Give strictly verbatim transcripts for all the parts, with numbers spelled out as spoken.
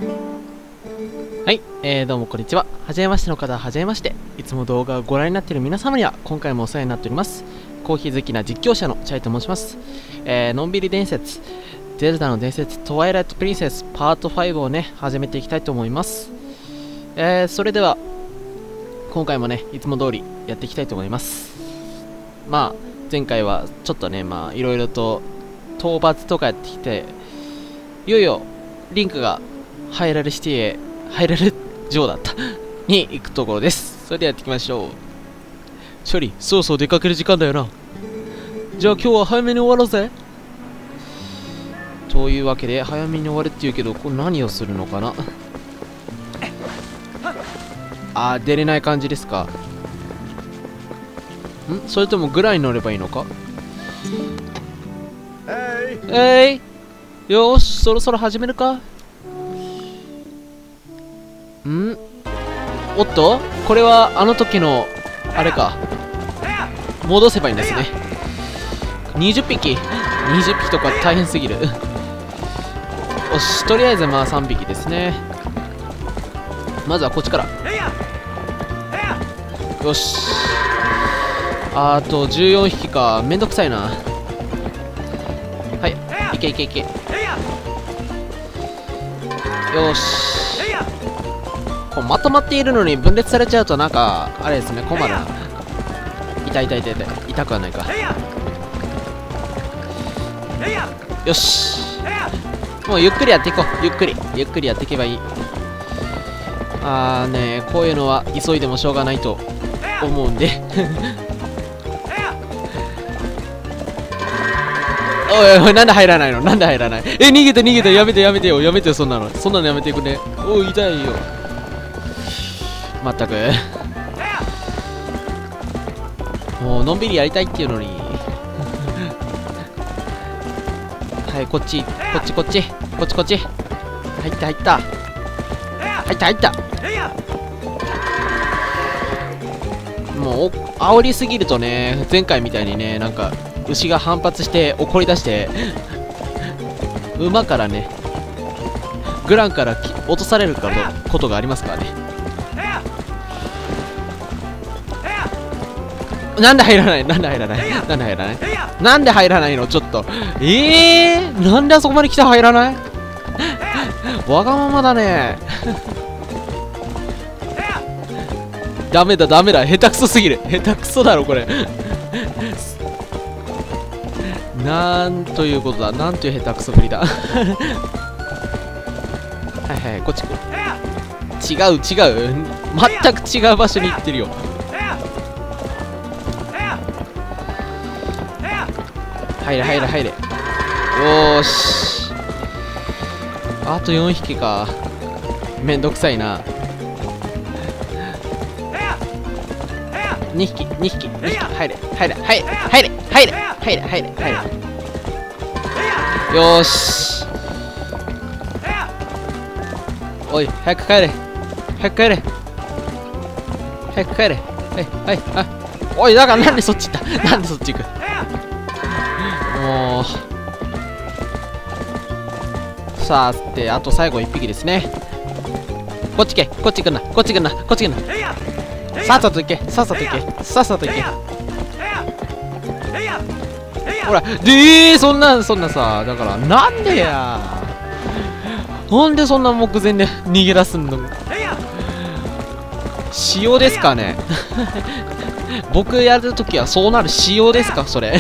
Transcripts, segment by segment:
はい、えー、どうもこんにちは。はじめましての方ははじめまして。いつも動画をご覧になっている皆様には今回もお世話になっております。コーヒー好きな実況者のチャイと申します。えー、のんびり伝説、ゼルダの伝説、トワイライトプリンセスパートファイブをね、始めていきたいと思います。えー、それでは、今回もね、いつも通りやっていきたいと思います。まあ、前回はちょっとね、まあ、いろいろと討伐とかやってきて、いよいよ、リンクがハイラルシティへ、ハイラル城だったに行くところです。それではやっていきましょう。ショリ、そろそろ出かける時間だよな。じゃあ今日は早めに終わろうぜ。というわけで、早めに終わるって言うけど、これ何をするのかな。あー、出れない感じですか。んそれともグラに乗ればいいのか。えい、よーし、そろそろ始めるか。んおっと、これはあの時のあれか、戻せばいいんですね。にじゅっぴきにじゅっぴきとか大変すぎる。よし、とりあえずまあさんびきですね。まずはこっちから。よし、あとじゅうよんひきか。めんどくさいな。はい、いけいけいけ。よし、こうまとまっているのに分裂されちゃうとなんかあれですね、困るな。痛い痛い痛い痛い。痛くはないか。よし、もうゆっくりやっていこう。ゆっくりゆっくりやっていけばいい。あーね、こういうのは急いでもしょうがないと思うんでおいおい、なんで入らないの、なんで入らない。え、逃げて逃げて、やめてやめてよ、やめてよ、そんなのそんなのやめていくね。おい、痛いよ。まったくもうのんびりやりたいっていうのにはい、こっちこっちこっちこっちこっち。入った入った入った入った。もう煽りすぎるとね、前回みたいにね、なんか牛が反発して怒り出して馬からね、グランから落とされることがありますからね。なんで入らないなんで入らないなんで入らないなんで入らないのちょっと。ええー、なんであそこまで来て入らないわがままだねダメだダメだ、下手くそすぎる。下手くそだろこれなんということだ、なんという下手くそぶりだはいはい、こっち来る。違う違う、全く違う場所に行ってるよ。入れ入れ入れ。よーし、あとよんひきか。めんどくさいな。にひきにひきにひき。入れ入れ入れ入れ入れ入れ入れ入れ入れ。よーし、おい、早く帰れ早く帰れ早く帰れ。はいはい、あ、おい、だからなんでそっち行った、なんでそっち行く。もうさあ、ってあと最後いっぴきですね。こっち来こっち来んなこっち来んなこっち来んな。さっさと行けさっさと行けさっさと行け。ほら、でー、そんなそんなさ、だからなんでや、なんでそんな目前で逃げ出すんの。仕様ですかね僕やるときはそうなる仕様ですかそれ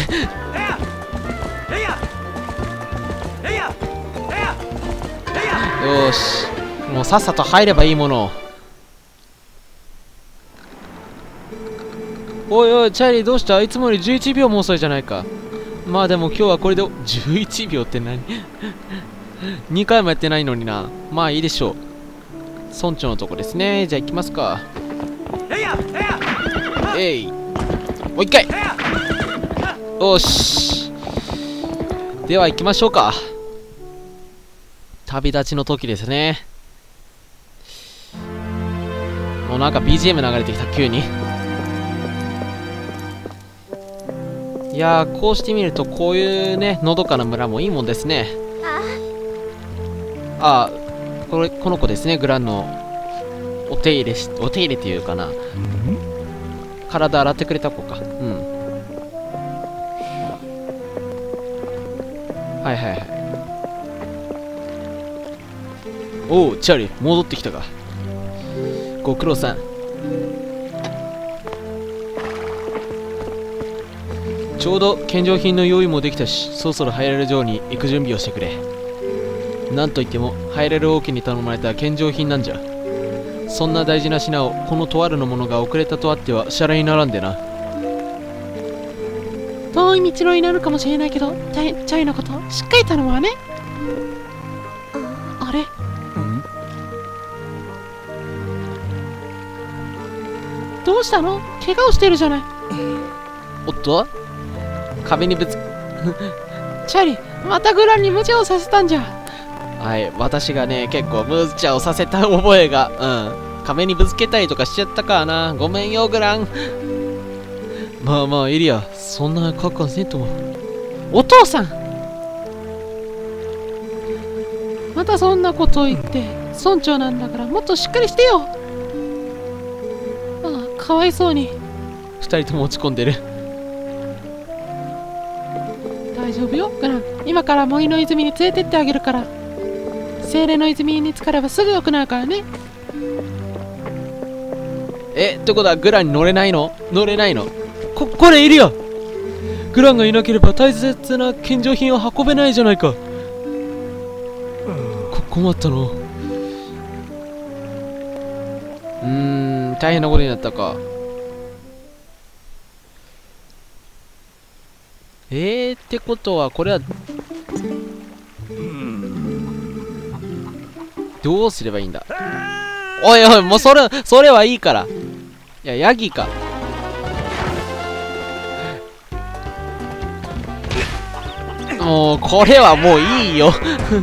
よーし、もうさっさと入ればいいものを。おいおい、チャーリーどうした、いつもよりじゅういちびょうも遅いじゃないか。まあでも今日はこれでじゅういちびょうって何にかいもやってないのにな。まあいいでしょう。村長のとこですね。じゃあ行きますか。えい、もう一回。よし、では行きましょうか。旅立ちの時ですね。もうなんか ビージーエム 流れてきた急に。いやー、こうしてみるとこういうね、のどかな村もいいもんですね。ああ、 これこの子ですね、グランのお手入れしお手入れっていうかな、体洗ってくれた子か。うん、はいはいはい。おうチャーリー、戻ってきたか。ご苦労さん。ちょうど献上品の用意もできたし、そろそろ入れる城に行く準備をしてくれ。なんといっても入れる王家に頼まれた献上品なんじゃ。そんな大事な品をこのとあるのものが遅れたとあってはシャレにならんでな。遠い道のりになるかもしれないけど、チャイ、チャイのことしっかり頼むわね。あれ、どうしたの？怪我をしてるじゃない。おっと、壁にぶつチャリ、またグランに無茶をさせたんじゃ。はい、私がね、結構無茶をさせた覚えが、うん、壁にぶつけたりとかしちゃったからな。ごめんよ、グラン。まあまあ、エリア、そんな覚悟せんとも。お父さん、またそんなことを言って、村長なんだからもっとしっかりしてよ。ああ、かわいそうに。二人とも落ち込んでる。大丈夫よ、グラン。今から森の泉に連れてってあげるから。精霊の泉に浸かればすぐ良くなるからね。え、ってことはグランに乗れないの？乗れないの？こ、これいるよ。グランがいなければ大切な献上品を運べないじゃないか。こ、困ったの。うーん、大変なことになったか。えー、ってことはこれはどうすればいいんだ。おいおい、もうそれそれはいいから。いや、ヤギか。もうこれはもういいよ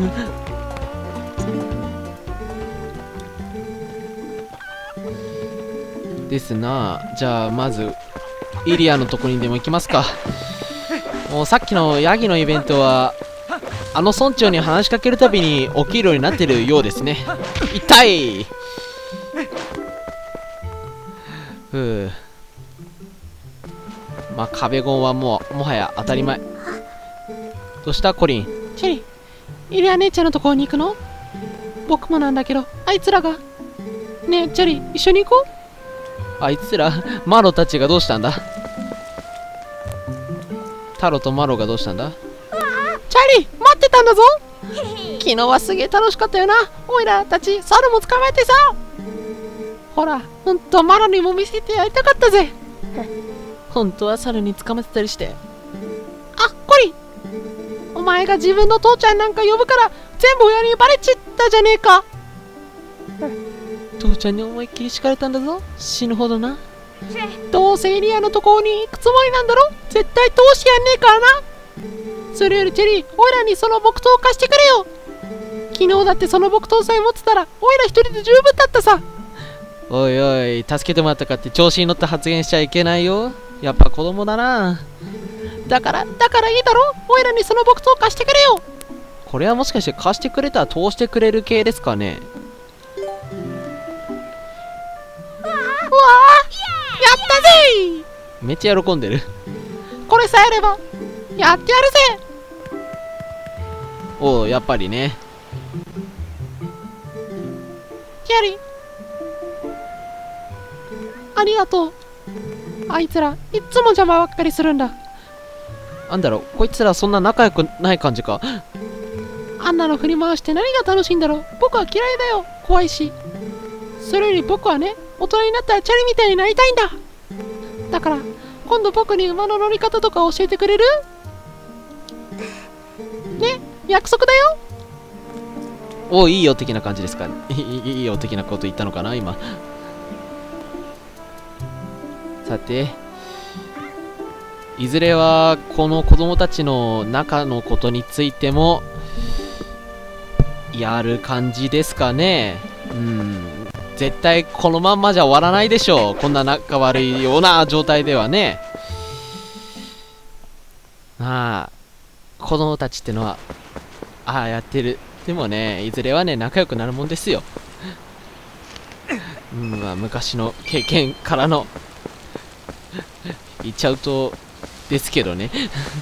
ですな。じゃあまずイリアのとこにでも行きますか。もうさっきのヤギのイベントはあの村長に話しかけるたびに起きるようになってるようですね。痛い。ふう。まあ壁ゴンはもうもはや当たり前。どうしたコリン？チェリー、イリア姉ちゃんのところに行くの？僕もなんだけど、あいつらが。ねえチェリー、一緒に行こう。あいつらマロたちがどうしたんだ？タロとマロがどうしたんだ？チャリー、待ってたんだぞ。昨日はすげえ楽しかったよな。おいらたち猿も捕まえてさ。ほら、ほんとマロにも見せてやりたかったぜ。本当は猿に捕まってたりして。あ、コリン、お前が自分の父ちゃんなんか呼ぶから全部親にバレちったじゃねえか。父ちゃんに思いっきり敷かれたんだぞ。死ぬほどな。どうせエリアのところに行くつもりなんだろ。絶対通してやんねえからな。それよりチェリー、おいらにその木刀を貸してくれよ。昨日だってその木刀さえ持ってたらおいら一人で十分だったさ。おいおい、助けてもらったかって調子に乗って発言しちゃいけないよ。やっぱ子供だな。だからだからいいだろ。おいらにその木刀を貸してくれよ。これはもしかして貸してくれたら通してくれる系ですかね。うわあ、やったぜ。めっちゃ喜んでる。これさえあればやってやるぜ。おお、やっぱりね。キャリー、ありがとう。あいつらいっつも邪魔ばっかりするんだ。なんだろう、こいつらそんな仲良くない感じか。あんなの振り回して何が楽しいんだろう。僕は嫌いだよ。怖いし。それより僕はね、大人になったらチャリみたいになりたいんだ。だから今度僕に馬の乗り方とか教えてくれる？ね、約束だよ。お、いいよ的な感じですか。いい、いいよ的なこと言ったのかな今。さて、いずれはこの子供たちの中のことについてもやる感じですかね。うん、絶対このまんまじゃ終わらないでしょう。こんな仲悪いような状態ではね。まあ子供たちってのはああやってるでもね、いずれはね、仲良くなるもんですよ。うん、まあ、昔の経験からの言っちゃうとですけどね。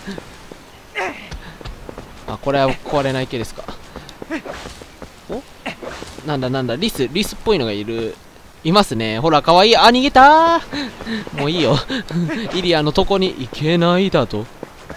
あ、これは壊れない系ですか。お、なんだなんだ、リスリスっぽいのがいる、いますね。ほら、かわいい。あ、逃げたー。もういいよ。イリアのとこに行けないだと。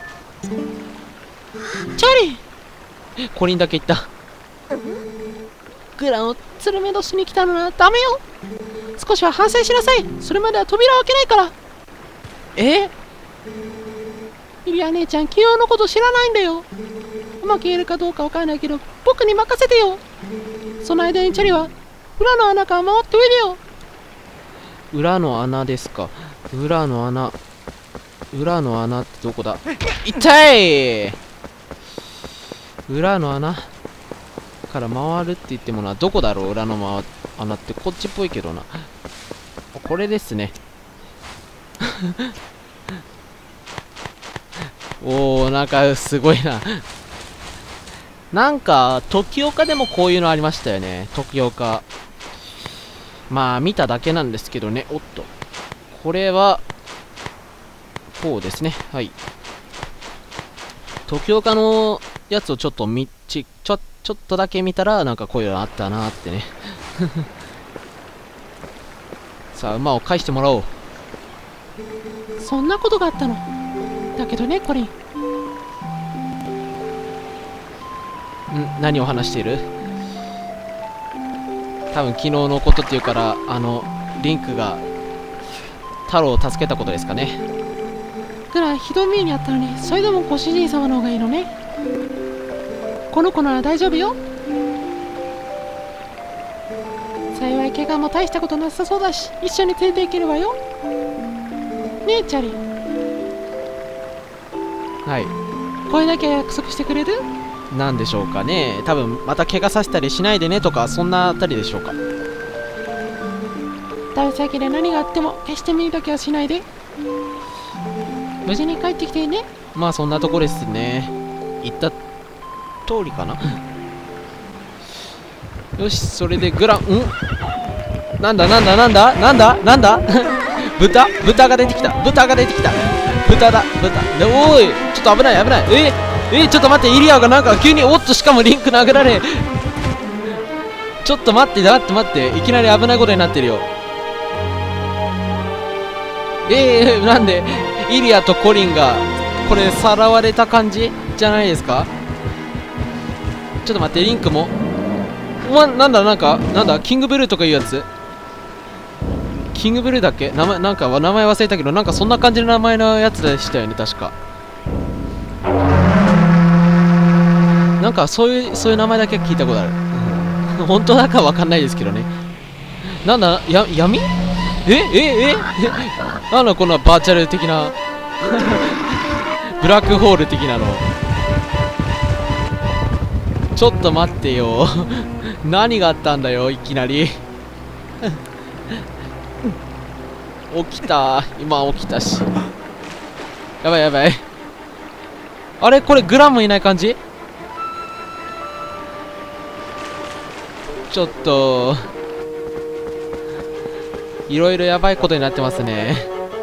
チャリー、コリンだけ行った。グランをつるめどしに来たのはダメよ。少しは反省しなさい。それまでは扉を開けないから。え、イリア姉ちゃん、昨日のこと知らないんだよ。うまく言えるかどうかわからないけど、僕に任せてよ。その間にチャリは裏の穴から回っておいでよ。裏の穴ですか。裏の穴、裏の穴ってどこだ。痛い。裏の穴から回るって言ってもな、どこだろう。裏の回穴ってこっちっぽいけどな。これですね。おー、なんかすごいな。なんか時岡でもこういうのありましたよね。時岡、まあ見ただけなんですけどね。おっと、これはこうですね。はい、時岡のやつをちょっとみちちょちょっとだけ見たら、なんかこういうのあったなーってね。さあ、馬を返してもらおう。そんなことがあったのだけどね、コリン。ん、何を話している。多分昨日のことっていうから、あのリンクが太郎を助けたことですかね。ぐらいひどい目にあったのに、それでもご主人様の方がいいのね。この子なら大丈夫よ。幸い怪我も大したことなさそうだし、一緒に連れて行けるわよ。ねえチャリ。はい、これだけ約束してくれる？なんでしょうかね。多分また怪我させたりしないでねとか、そんなあたりでしょうか。旅先で何があっても決して見るだけはしないで。無事に帰ってきてね。まあそんなとこですね。言った通りかな。よし、それでグラン、んなんだなんだなんだなんだなんだ豚豚が出てきた。豚が出てきた。豚だ豚で、おい、ちょっと危ない危ない。ええ、ちょっと待って、イリアがなんか急に、おっと、しかもリンク殴られ。ちょっと待って待って待って、いきなり危ないことになってるよ。えー、なんでイリアとコリンがこれさらわれた感じじゃないですか。ちょっと待って、リンクも、ま、なんだなんかなんだ、キングブルーとかいうやつ。キングブルーだっけ、名前なんか名前忘れたけど、なんかそんな感じの名前のやつでしたよね、確か。なんかそういうそういう名前だけ聞いたことある。本当だかわかんないですけどね。なんだ、や闇、えええなんだこのバーチャル的なブラックホール的なの。ちょっと待ってよ。何があったんだよ、いきなり。起きた、今起きたし。やばいやばい。あれ、これグランもいない感じ。ちょっといろいろやばいことになってますね。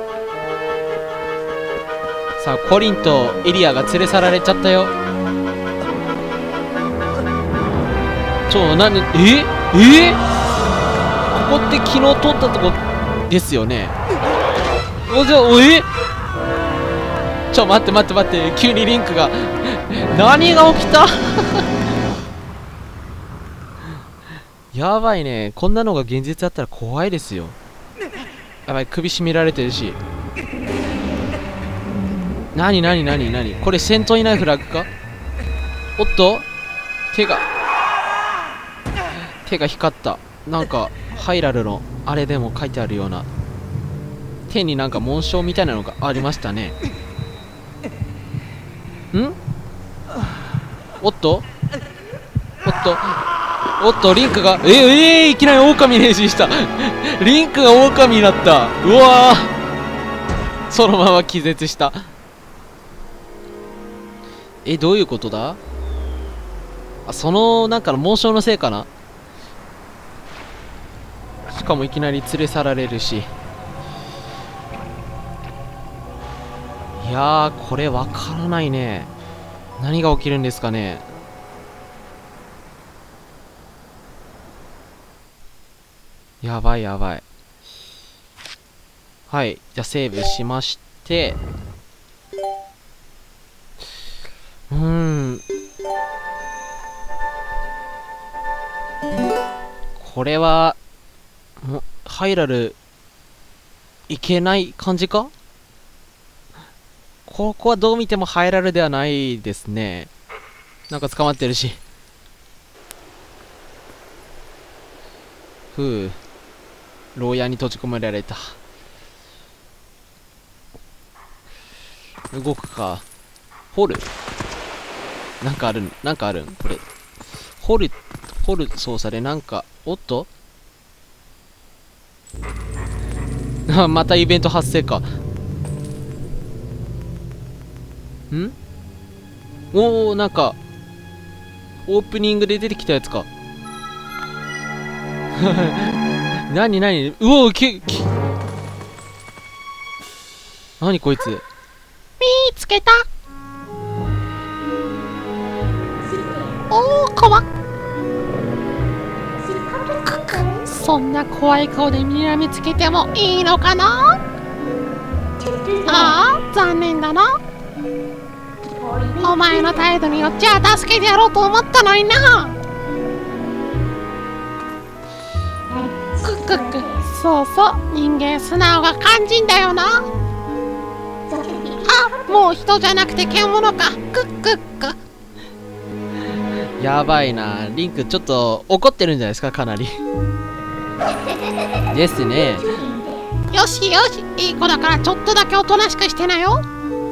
さあ、コリンとエリアが連れ去られちゃったよ。ちょ、なに、ええここって昨日通ったとこですよね。おじゃ、おえちょ、待って待って待って、急にリンクが何が起きた。やばいね。こんなのが現実だったら怖いですよ。やばい、首絞められてるし。なになになになに、これ戦闘いないフラッグか。おっと、手が手が光った。なんかハイラルのあれでも書いてあるような、手になんか紋章みたいなのがありましたね。んおっとおっとおっと、リンクが、えー、えー、いきなり狼に変身した。リンクが狼になった。うわー、そのまま気絶した。え、どういうことだ。 あ、そのなんかのモーションのせいかな。しかもいきなり連れ去られるし。いやー、これわからないね。何が起きるんですかね。やばいやばい。はい、じゃあセーブしまして、うーん、これはもハイラルいけない感じか。ここはどう見てもハイラルではないですね。なんか捕まってるし。ふう、牢屋に閉じ込められた。動くか。掘る、なんかあるん、なんかあるんこれ。掘る、掘る操作でなんか、おっとまたイベント発生か。んおお、なんかオープニングで出てきたやつか。なになに、うおー、ききなにこいつ。見つけた。おお、怖っ。そんな怖い顔で睨みつけてもいいのかな。ああ、残念だな。お前の態度によっちゃ助けてやろうと思ったのにな。クックック、そうそう、人間素直が肝心だよな。あ、もう人じゃなくて獣か。クックック。やばいな、リンクちょっと怒ってるんじゃないですか、かなり。ですね。よしよし、いい子だからちょっとだけおとなしくしてなよ。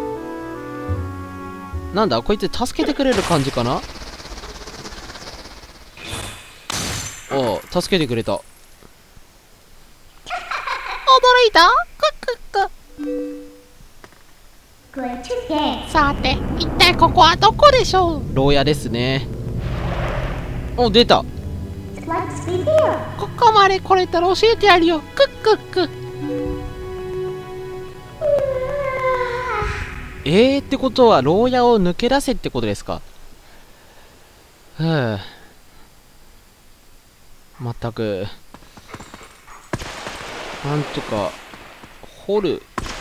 なんだこいつ、助けてくれる感じかな。おお、助けてくれた。驚いた。クックック。さて、一体ここはどこでしょう。牢屋ですね。お、出た。ここまで来れたら教えてやるよ。クックック。えーってことは牢屋を抜け出せってことですか。ふぅ、まったく。なんとか掘る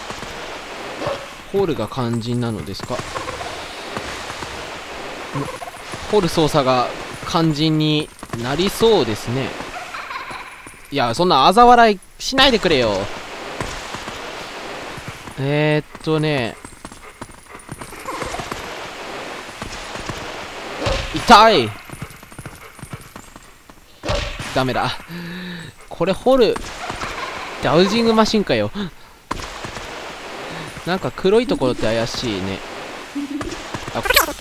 掘るが肝心なのですか。掘る操作が肝心になりそうですね。いや、そんな嘲笑いしないでくれよ。えー、っとね痛い。ダメだ。これ掘るダウジングマシンかよ。なんか黒いところって怪しいね。あ、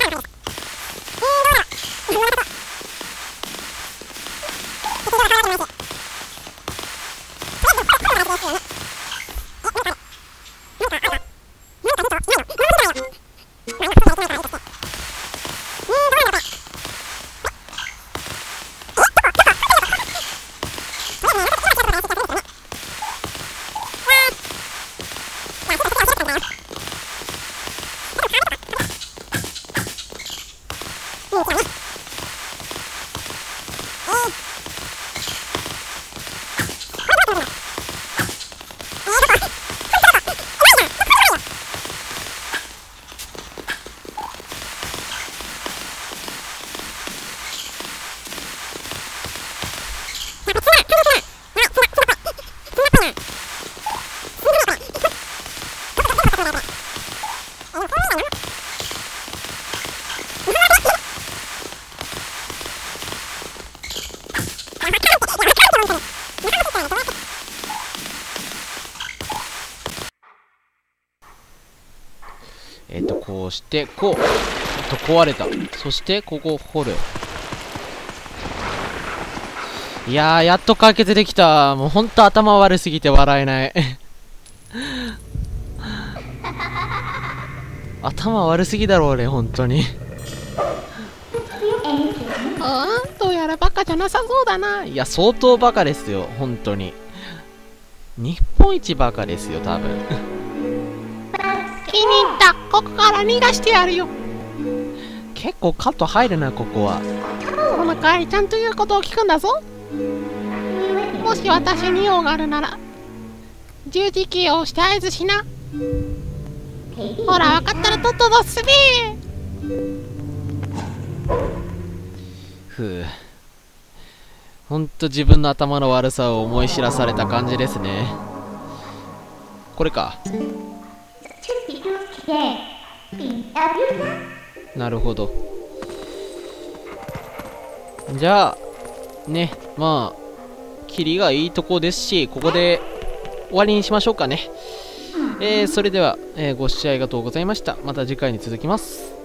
えっとこうしてこうと壊れた。そしてここを掘る。いやー、やっと解決できた。もうほんと頭悪すぎて笑えない頭悪すぎだろうね、本当にあーどうやらバカじゃなさそうだな。いや相当バカですよ本当に。日本一バカですよ多分。気に入った。ここから逃がしてやるよ。結構カット入るなここは。この帰りちゃんと言うことを聞くんだぞ。もし私に用があるなら十字キーを押して合図しな。ほら分かったらとっとと進め。ふう、ほんと自分の頭の悪さを思い知らされた感じですね。これか。なるほど。じゃあね、まあキリがいいとこですし、ここで終わりにしましょうかね。えー、それでは、えー、ご視聴ありがとうございました。また次回に続きます。